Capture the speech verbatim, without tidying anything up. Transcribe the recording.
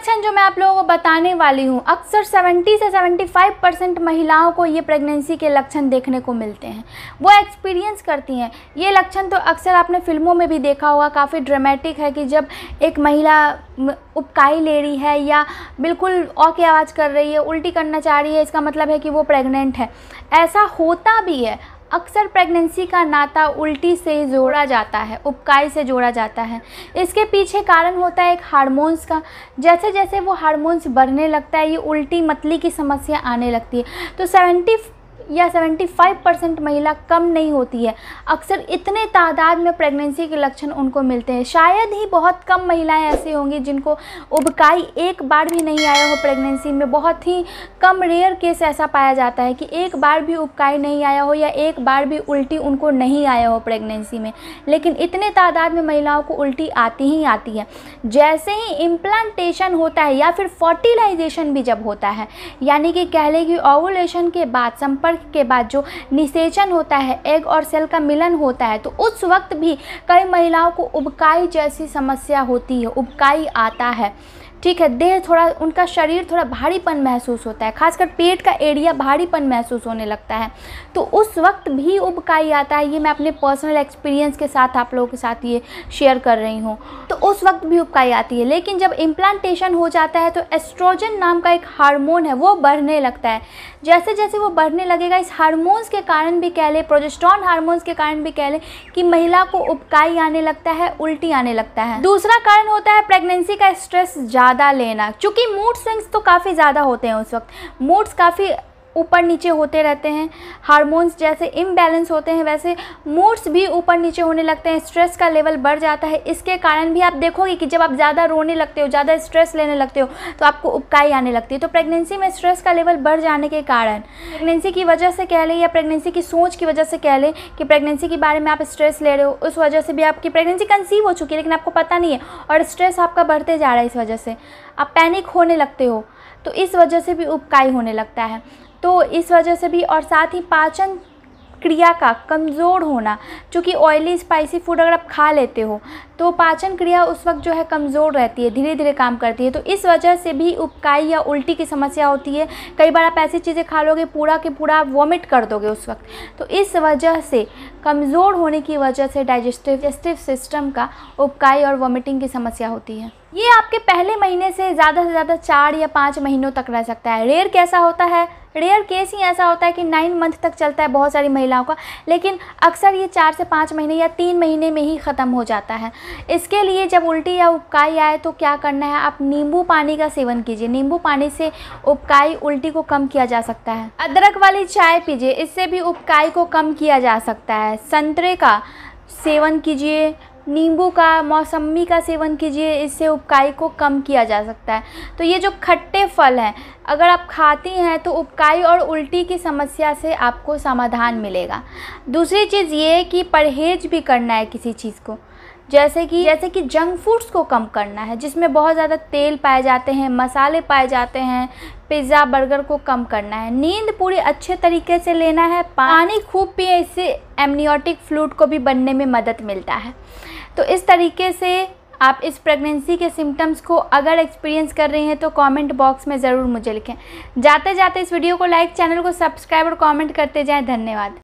लक्षण जो मैं आप लोगों को बताने वाली हूँ, अक्सर सत्तर से पचहत्तर परसेंट महिलाओं को ये प्रेगनेंसी के लक्षण देखने को मिलते हैं, वो एक्सपीरियंस करती हैं। ये लक्षण तो अक्सर आपने फिल्मों में भी देखा होगा, काफ़ी ड्रामेटिक है कि जब एक महिला उबकाई ले रही है या बिल्कुल औ की आवाज़ कर रही है, उल्टी करना चाह रही है, इसका मतलब है कि वो प्रेग्नेंट है। ऐसा होता भी है। अक्सर प्रेगनेंसी का नाता उल्टी से जोड़ा जाता है, उबकाई से जोड़ा जाता है। इसके पीछे कारण होता है एक हार्मोन्स का। जैसे जैसे वो हार्मोन्स बढ़ने लगता है, ये उल्टी मतली की समस्या आने लगती है। तो सत्तर या पचहत्तर परसेंट महिला कम नहीं होती है, अक्सर इतने तादाद में प्रेगनेंसी के लक्षण उनको मिलते हैं। शायद ही बहुत कम महिलाएं ऐसी होंगी जिनको उबकाई एक बार भी नहीं आया हो प्रेगनेंसी में। बहुत ही कम रेयर केस ऐसा पाया जाता है कि एक बार भी उबकाई नहीं आया हो या एक बार भी उल्टी उनको नहीं आया हो प्रेगनेंसी में, लेकिन इतने तादाद में महिलाओं को उल्टी आती ही आती है। जैसे ही इम्प्लांटेशन होता है या फिर फर्टिलाइजेशन भी जब होता है, यानी कि कह लें कि ओवुलेशन के बाद, संपर्क के बाद जो निषेचन होता है, एग और सेल का मिलन होता है, तो उस वक्त भी कई महिलाओं को उबकाई जैसी समस्या होती है, उबकाई आता है। ठीक है, देह थोड़ा, उनका शरीर थोड़ा भारीपन महसूस होता है, खासकर पेट का एरिया भारीपन महसूस होने लगता है, तो उस वक्त भी उबकाई आता है। ये मैं अपने पर्सनल एक्सपीरियंस के साथ आप लोगों के साथ ये शेयर कर रही हूँ। तो उस वक्त भी उबकाई आती है। लेकिन जब इम्प्लांटेशन हो जाता है तो एस्ट्रोजन नाम का एक हार्मोन है, वो बढ़ने लगता है। जैसे जैसे वो बढ़ने लगेगा, इस हार्मोन्स के कारण भी कह लें, प्रोजेस्टेरोन हार्मोन्स के कारण भी कह लें कि महिला को उबकाई आने लगता है, उल्टी आने लगता है। दूसरा कारण होता है प्रेगनेंसी का स्ट्रेस ज़्यादा लेना। क्योंकि मूड स्विंग्स तो काफ़ी ज़्यादा होते हैं, उस वक्त मूड्स काफ़ी ऊपर नीचे होते रहते हैं। हार्मोन्स जैसे इम्बैलेंस होते हैं, वैसे मूड्स भी ऊपर नीचे होने लगते हैं, स्ट्रेस का लेवल बढ़ जाता है। इसके कारण भी आप देखोगे कि जब आप ज़्यादा रोने लगते हो, ज़्यादा स्ट्रेस लेने लगते हो, तो आपको उबकाई आने लगती है। तो प्रेगनेंसी में स्ट्रेस का लेवल बढ़ जाने के कारण, प्रेगनेंसी की वजह से कह लें या प्रेगनेंसी की सोच की वजह से कह लें कि प्रेगनेंसी के बारे में आप स्ट्रेस ले रहे हो, उस वजह से भी आपकी प्रेगनेंसी कंसीव हो चुकी है लेकिन आपको पता नहीं है और स्ट्रेस आपका बढ़ते जा रहा है। इस वजह से आप पैनिक होने लगते हो, तो इस वजह से भी उबकाई होने लगता है। तो इस वजह से भी, और साथ ही पाचन क्रिया का कमज़ोर होना, क्योंकि ऑयली स्पाइसी फूड अगर आप खा लेते हो तो पाचन क्रिया उस वक्त जो है कमज़ोर रहती है, धीरे धीरे काम करती है, तो इस वजह से भी उबकाई या उल्टी की समस्या होती है। कई बार आप ऐसी चीज़ें खा लोगे पूरा के पूरा वॉमिट कर दोगे उस वक्त। तो इस वजह से, कमज़ोर होने की वजह से डाइजेस्टिव डाइजेस्टिव सिस्टम का उबकाई और वॉमिटिंग की समस्या होती है। ये आपके पहले महीने से ज़्यादा से ज़्यादा चार या पाँच महीनों तक रह सकता है। रेयर कैसा होता है, रेयर केस ही ऐसा होता है कि नाइन मंथ तक चलता है बहुत सारी महिलाओं का, लेकिन अक्सर ये चार से पाँच महीने या तीन महीने में ही ख़त्म हो जाता है। इसके लिए जब उल्टी या उबकाई आए तो क्या करना है, आप नींबू पानी का सेवन कीजिए। नींबू पानी से उबकाई, उल्टी को कम किया जा सकता है। अदरक वाली चाय पीजिए, इससे भी उबकाई को कम किया जा सकता है। संतरे का सेवन कीजिए, नींबू का, मौसम्मी का सेवन कीजिए, इससे उबकाई को कम किया जा सकता है। तो ये जो खट्टे फल हैं, अगर आप खाती हैं तो उबकाई और उल्टी की समस्या से आपको समाधान मिलेगा। दूसरी चीज़ ये कि परहेज भी करना है किसी चीज़ को, जैसे कि जैसे कि जंक फूड्स को कम करना है, जिसमें बहुत ज़्यादा तेल पाए जाते हैं, मसाले पाए जाते हैं। पिज़्ज़ा, बर्गर को कम करना है। नींद पूरी अच्छे तरीके से लेना है। पानी खूब पिए, इससे एमनियोटिक फ्लूइड को भी बनने में मदद मिलता है। तो इस तरीके से आप इस प्रेगनेंसी के सिम्टम्स को अगर एक्सपीरियंस कर रही हैं तो कमेंट बॉक्स में ज़रूर मुझे लिखें। जाते जाते इस वीडियो को लाइक, चैनल को सब्सक्राइब और कमेंट करते जाएं। धन्यवाद।